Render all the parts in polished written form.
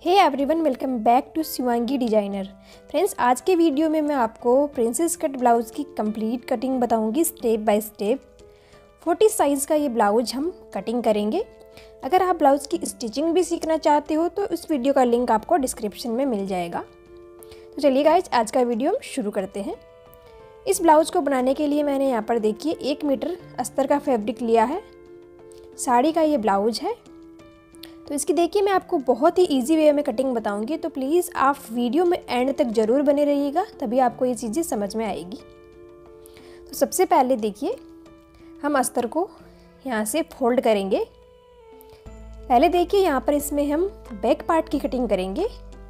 Hey everyone, welcome back to Shivangi designer. Friends, आज के video में मैं आपको प्रिंसेस कट ब्लाउज़ की कंप्लीट कटिंग बताऊंगी स्टेप बाय स्टेप। 40 साइज़ का ये ब्लाउज हम कटिंग करेंगे। अगर आप ब्लाउज़ की स्टिचिंग भी सीखना चाहते हो तो इस वीडियो का लिंक आपको डिस्क्रिप्शन में मिल जाएगा। तो चलिए गाइज, आज का वीडियो हम शुरू करते हैं। इस ब्लाउज़ को बनाने के लिए मैंने यहाँ पर देखिए 1 मीटर अस्तर का फैब्रिक लिया है। साड़ी का ये ब्लाउज है। तो इसकी देखिए मैं आपको बहुत ही इजी वे में कटिंग बताऊंगी, तो प्लीज़ आप वीडियो में एंड तक ज़रूर बने रहिएगा, तभी आपको ये चीज़ें समझ में आएगी। तो सबसे पहले देखिए हम अस्तर को यहाँ से फोल्ड करेंगे। पहले देखिए यहाँ पर इसमें हम बैक पार्ट की कटिंग करेंगे।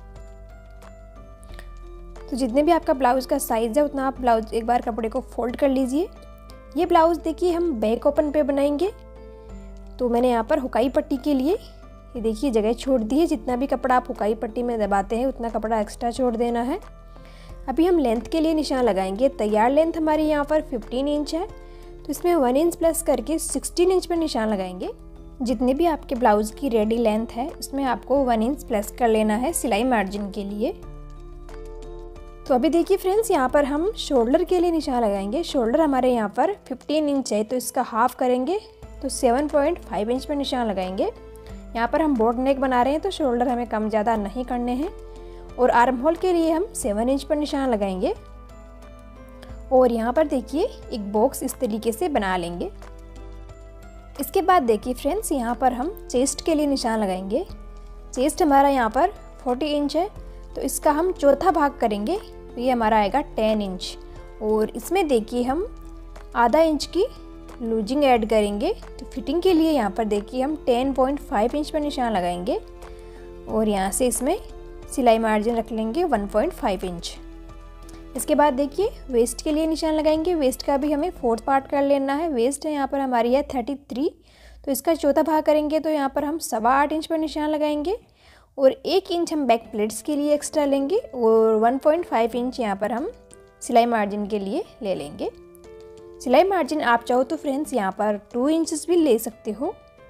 तो जितने भी आपका ब्लाउज़ का साइज़ है उतना आप ब्लाउज एक बार कपड़े को फोल्ड कर लीजिए। ये ब्लाउज़ देखिए हम बैक ओपन पे बनाएंगे। तो मैंने यहाँ पर हुकाई पट्टी के लिए ये देखिए जगह छोड़ दी है। जितना भी कपड़ा आप हुकाई पट्टी में दबाते हैं उतना कपड़ा एक्स्ट्रा छोड़ देना है। अभी हम लेंथ के लिए निशान लगाएंगे। तैयार लेंथ हमारी यहाँ पर 15 इंच है, तो इसमें 1 इंच प्लस करके 16 इंच पर निशान लगाएंगे। जितने भी आपके ब्लाउज़ की रेडी लेंथ है उसमें आपको 1 इंच प्लस कर लेना है सिलाई मार्जिन के लिए। तो अभी देखिए फ्रेंड्स, यहाँ पर हम शोल्डर के लिए निशान लगाएंगे। शोल्डर हमारे यहाँ पर 15 इंच है, तो इसका हाफ करेंगे तो 7.5 इंच पर निशान लगाएंगे। यहाँ पर हम बोट नेक बना रहे हैं तो शोल्डर हमें कम ज़्यादा नहीं करने हैं। और आर्म होल के लिए हम 7 इंच पर निशान लगाएंगे। और यहाँ पर देखिए एक बॉक्स इस तरीके से बना लेंगे। इसके बाद देखिए फ्रेंड्स, यहाँ पर हम चेस्ट के लिए निशान लगाएंगे। चेस्ट हमारा यहाँ पर 40 इंच है, तो इसका हम चौथा भाग करेंगे, तो ये हमारा आएगा 10 इंच। और इसमें देखिए हम आधा इंच की लूजिंग ऐड करेंगे। तो फिटिंग के लिए यहाँ पर देखिए हम 10.5 इंच पर निशान लगाएंगे। और यहाँ से इसमें सिलाई मार्जिन रख लेंगे 1.5 इंच। इसके बाद देखिए वेस्ट के लिए निशान लगाएंगे। वेस्ट का भी हमें 4th पार्ट कर लेना है। वेस्ट है यहाँ पर हमारी है 33, तो इसका चौथा भाग करेंगे, तो यहाँ पर हम 8.25 इंच पर निशान लगाएंगे। और 1 इंच हम बैक प्लेट्स के लिए एक्स्ट्रा लेंगे। और 1.5 इंच यहाँ पर हम सिलाई मार्जिन के लिए ले लेंगे। सिलाई मार्जिन आप चाहो तो फ्रेंड्स यहाँ पर 2 इंचेस भी ले सकते हो।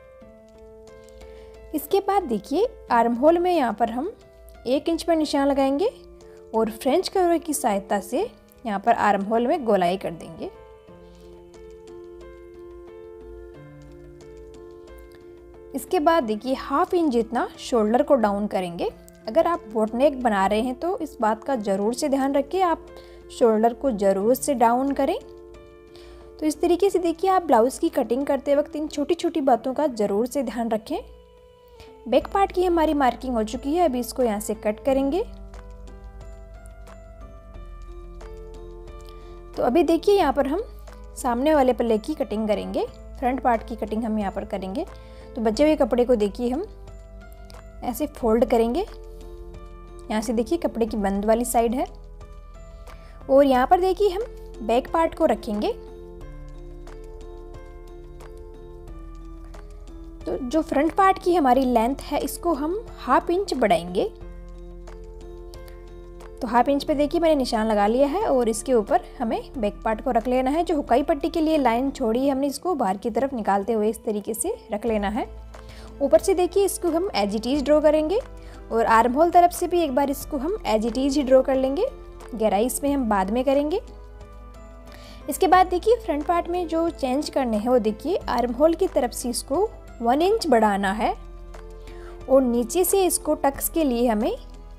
इसके बाद देखिए आर्म होल में यहाँ पर हम 1 इंच पर निशान लगाएंगे और फ्रेंच कर्व की सहायता से यहाँ पर आर्म होल में गोलाई कर देंगे। इसके बाद देखिए हाफ इंच जितना शोल्डर को डाउन करेंगे। अगर आप बोट नेक बना रहे हैं तो इस बात का ज़रूर से ध्यान रखें, आप शोल्डर को ज़रूर से डाउन करें। तो इस तरीके से देखिए आप ब्लाउज़ की कटिंग करते वक्त इन छोटी छोटी बातों का ज़रूर से ध्यान रखें। बैक पार्ट की हमारी मार्किंग हो चुकी है, अभी इसको यहाँ से कट करेंगे। तो अभी देखिए यहाँ पर हम सामने वाले पल्ले की कटिंग करेंगे। फ्रंट पार्ट की कटिंग हम यहाँ पर करेंगे। तो बचे हुए कपड़े को देखिए हम ऐसे फोल्ड करेंगे। यहाँ से देखिए कपड़े की बंद वाली साइड है। और यहाँ पर देखिए हम बैक पार्ट को रखेंगे। तो जो फ्रंट पार्ट की हमारी लेंथ है इसको हम 1/2 इंच बढ़ाएंगे। तो 1/2 इंच पे देखिए मैंने निशान लगा लिया है। और इसके ऊपर हमें बैक पार्ट को रख लेना है। जो हुकाई पट्टी के लिए लाइन छोड़ी है हमने, इसको बाहर की तरफ निकालते हुए इस तरीके से रख लेना है। ऊपर से देखिए इसको हम एज इट इज ड्रॉ करेंगे। और आर्म होल तरफ से भी एक बार इसको हम एज इट इज ही ड्रॉ कर लेंगे। गहराई इसमें हम बाद में करेंगे। इसके बाद देखिए फ्रंट पार्ट में जो चेंज करने हैं वो देखिए आर्म होल की तरफ से इसको 1 इंच बढ़ाना है। और नीचे से इसको टक्स के लिए हमें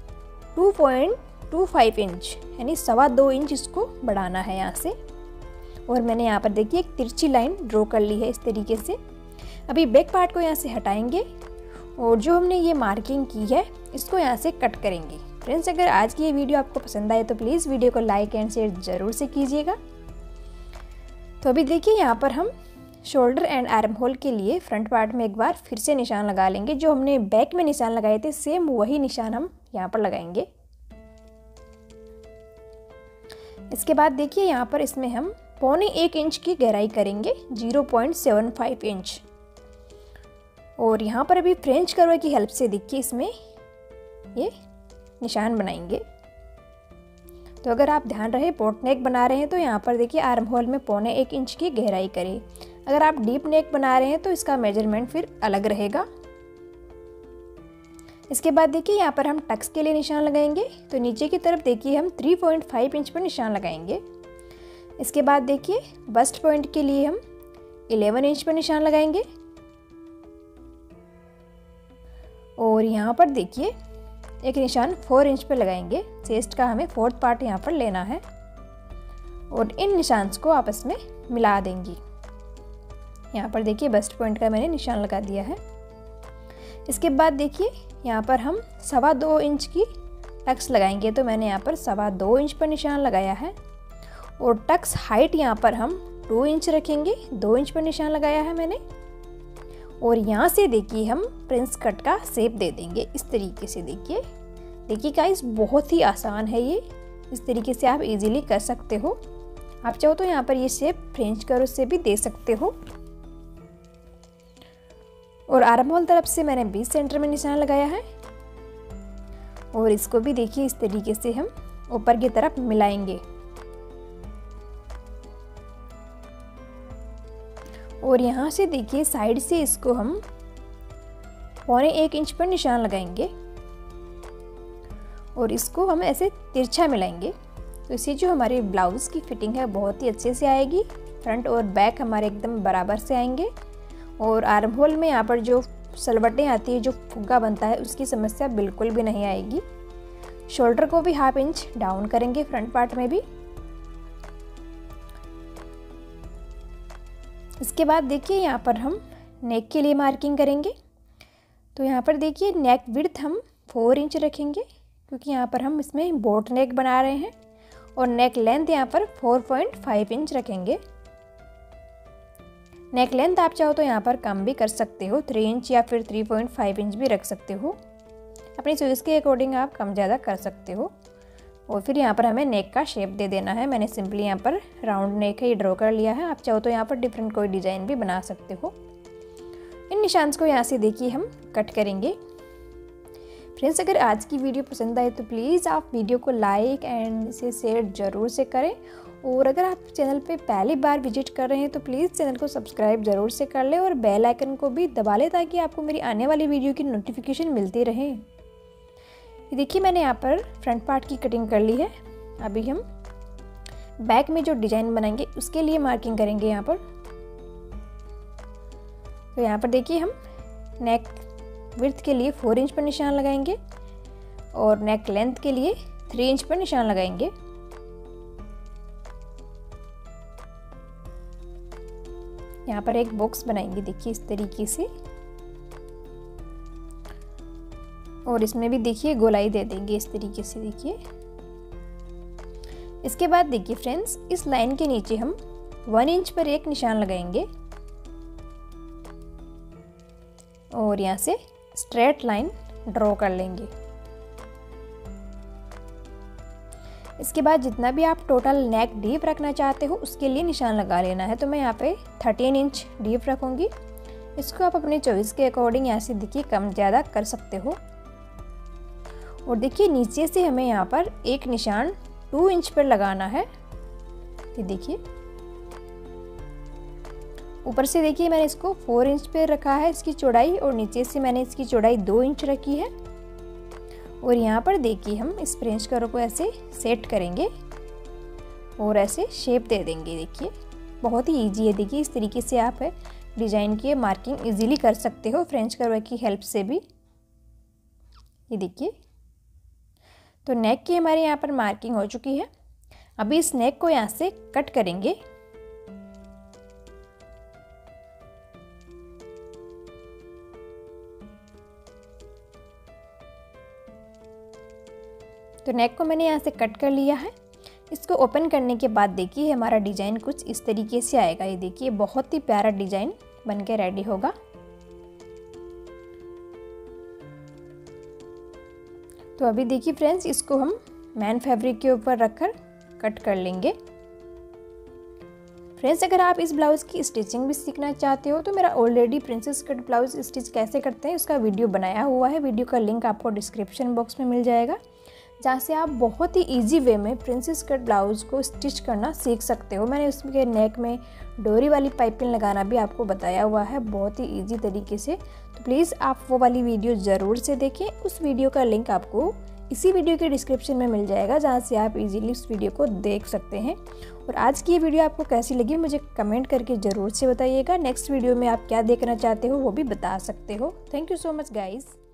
2.25 इंच यानी 2.25 इंच इसको बढ़ाना है यहाँ से। और मैंने यहाँ पर देखिए एक तिरछी लाइन ड्रॉ कर ली है इस तरीके से। अभी बैक पार्ट को यहाँ से हटाएंगे और जो हमने ये मार्किंग की है इसको यहाँ से कट करेंगे। फ्रेंड्स, अगर आज की ये वीडियो आपको पसंद आए तो प्लीज़ वीडियो को लाइक एंड शेयर ज़रूर से कीजिएगा। तो अभी देखिए यहाँ पर हम शोल्डर एंड आर्म होल के लिए फ्रंट पार्ट में एक बार फिर से निशान लगा लेंगे। जो हमने बैक में निशान लगाए थे सेम वही निशान हम यहाँ पर लगाएंगे। इसके बाद देखिए यहाँ पर इसमें हम 0.25 इंच की गहराई करेंगे, 0.75 इंच। और यहाँ पर अभी फ्रेंच कर्व की हेल्प से देखिए इसमें ये निशान बनाएंगे। तो अगर आप ध्यान रहे बोट नेक बना रहे हैं तो यहाँ पर देखिए आर्म होल में 0.25 इंच की गहराई करें। अगर आप डीप नेक बना रहे हैं तो इसका मेजरमेंट फिर अलग रहेगा। इसके बाद देखिए यहाँ पर हम टक्स के लिए निशान लगाएंगे। तो नीचे की तरफ देखिए हम 3.5 इंच पर निशान लगाएंगे। इसके बाद देखिए बस्ट पॉइंट के लिए हम 11 इंच पर निशान लगाएंगे। और यहाँ पर देखिए एक निशान 4 इंच पर लगाएंगे। चेस्ट का हमें 4th पार्ट यहाँ पर लेना है और इन निशान को आपस में मिला देंगे। यहाँ पर देखिए बस्ट पॉइंट का मैंने निशान लगा दिया है। इसके बाद देखिए यहाँ पर हम 2.25 इंच की टक्स लगाएंगे। तो मैंने यहाँ पर 2.25 इंच पर निशान लगाया है और टक्स हाइट यहाँ पर हम 2 इंच रखेंगे। 2 इंच पर निशान लगाया है मैंने। और यहाँ से देखिए हम प्रिंस कट का शेप दे देंगे इस तरीके से। देखिए गाइस बहुत ही आसान है ये। इस तरीके से आप इजीली कर सकते हो। आप चाहो तो यहाँ पर ये शेप फ्रेंच कर्व से भी दे सकते हो। और आर्म होल तरफ से मैंने 20 सेंटर में निशान लगाया है और इसको भी देखिए इस तरीके से हम ऊपर की तरफ मिलाएंगे। और यहाँ से देखिए साइड से इसको हम 1.25 इंच पर निशान लगाएंगे और इसको हम ऐसे तिरछा मिलाएंगे। तो इससे जो हमारी ब्लाउज़ की फिटिंग है बहुत ही अच्छे से आएगी। फ्रंट और बैक हमारे एकदम बराबर से आएंगे। और आर्म होल में यहाँ पर जो सलवटें आती है, जो फुग्गा बनता है, उसकी समस्या बिल्कुल भी नहीं आएगी। शोल्डर को भी 1/2 इंच डाउन करेंगे फ्रंट पार्ट में भी। इसके बाद देखिए यहाँ पर हम नेक के लिए मार्किंग करेंगे। तो यहाँ पर देखिए नेक विड्थ हम 4 इंच रखेंगे क्योंकि यहाँ पर हम इसमें बोट नेक बना रहे हैं। और नेक लेंथ यहाँ पर 4.5 इंच रखेंगे। नेक लेंथ आप चाहो तो यहाँ पर कम भी कर सकते हो, 3 इंच या फिर 3.5 इंच भी रख सकते हो। अपनी चॉइस के अकॉर्डिंग आप कम ज़्यादा कर सकते हो। और फिर यहाँ पर हमें नेक का शेप दे देना है। मैंने सिंपली यहाँ पर राउंड नेक ही ड्रॉ कर लिया है। आप चाहो तो यहाँ पर डिफरेंट कोई डिज़ाइन भी बना सकते हो। इन निशान को यहाँ से देखिए हम कट करेंगे। फ्रेंड्स अगर आज की वीडियो पसंद आए तो प्लीज़ आप वीडियो को लाइक एंड इसे शेयर ज़रूर से करें। और अगर आप चैनल पे पहली बार विजिट कर रहे हैं तो प्लीज़ चैनल को सब्सक्राइब ज़रूर से कर लें और बेल आइकन को भी दबा लें ताकि आपको मेरी आने वाली वीडियो की नोटिफिकेशन मिलती रहे। ये देखिए मैंने यहाँ पर फ्रंट पार्ट की कटिंग कर ली है। अभी हम बैक में जो डिज़ाइन बनाएंगे उसके लिए मार्किंग करेंगे यहाँ पर। तो यहाँ पर देखिए हम नेक विड्थ के लिए 4 इंच पर निशान लगाएंगे और नेक लेंथ के लिए 3 इंच पर निशान लगाएंगे। यहाँ पर एक बॉक्स बनाएंगे देखिए इस तरीके से और इसमें भी देखिए गोलाई दे देंगे इस तरीके से। देखिए इसके बाद देखिए फ्रेंड्स इस लाइन के नीचे हम 1 इंच पर एक निशान लगाएंगे और यहाँ से स्ट्रेट लाइन ड्रॉ कर लेंगे। इसके बाद जितना भी आप टोटल नेक डीप रखना चाहते हो उसके लिए निशान लगा लेना है। तो मैं यहाँ पे 13 इंच डीप रखूँगी। इसको आप अपने चॉइस के अकॉर्डिंग यहाँ से देखिए कम ज़्यादा कर सकते हो। और देखिए नीचे से हमें यहाँ पर एक निशान 2 इंच पर लगाना है। ये देखिए ऊपर से देखिए मैंने इसको 4 इंच पे रखा है इसकी चौड़ाई और नीचे से मैंने इसकी चौड़ाई 2 इंच रखी है। और यहाँ पर देखिए हम इस फ्रेंच कर्व को ऐसे सेट करेंगे और ऐसे शेप दे देंगे। देखिए बहुत ही इजी है। देखिए इस तरीके से आप डिज़ाइन की मार्किंग इजीली कर सकते हो फ्रेंच कर्व की हेल्प से भी। ये देखिए तो नेक की हमारे यहाँ पर मार्किंग हो चुकी है। अभी इस नेक को यहाँ से कट करेंगे। तो नेक को मैंने यहाँ से कट कर लिया है। इसको ओपन करने के बाद देखिए हमारा डिज़ाइन कुछ इस तरीके से आएगा। ये देखिए बहुत ही प्यारा डिज़ाइन बन के रेडी होगा। तो अभी देखिए फ्रेंड्स इसको हम मैन फैब्रिक के ऊपर रखकर कट कर लेंगे। फ्रेंड्स अगर आप इस ब्लाउज़ की स्टिचिंग भी सीखना चाहते हो तो मेरा already princess cut blouse stitch कैसे करते हैं उसका वीडियो बनाया हुआ है। वीडियो का लिंक आपको डिस्क्रिप्शन बॉक्स में मिल जाएगा। जहाँ से आप बहुत ही इजी वे में प्रिंसेस कट ब्लाउज़ को स्टिच करना सीख सकते हो। मैंने उसके नेक में डोरी वाली पाइपिंग लगाना भी आपको बताया हुआ है बहुत ही इजी तरीके से। तो प्लीज़ आप वो वाली वीडियो ज़रूर से देखें। उस वीडियो का लिंक आपको इसी वीडियो के डिस्क्रिप्शन में मिल जाएगा, जहाँ से आप इजीली उस वीडियो को देख सकते हैं। और आज की ये वीडियो आपको कैसी लगी मुझे कमेंट करके ज़रूर से बताइएगा। नेक्स्ट वीडियो में आप क्या देखना चाहते हो वो भी बता सकते हो। Thank you so much guys.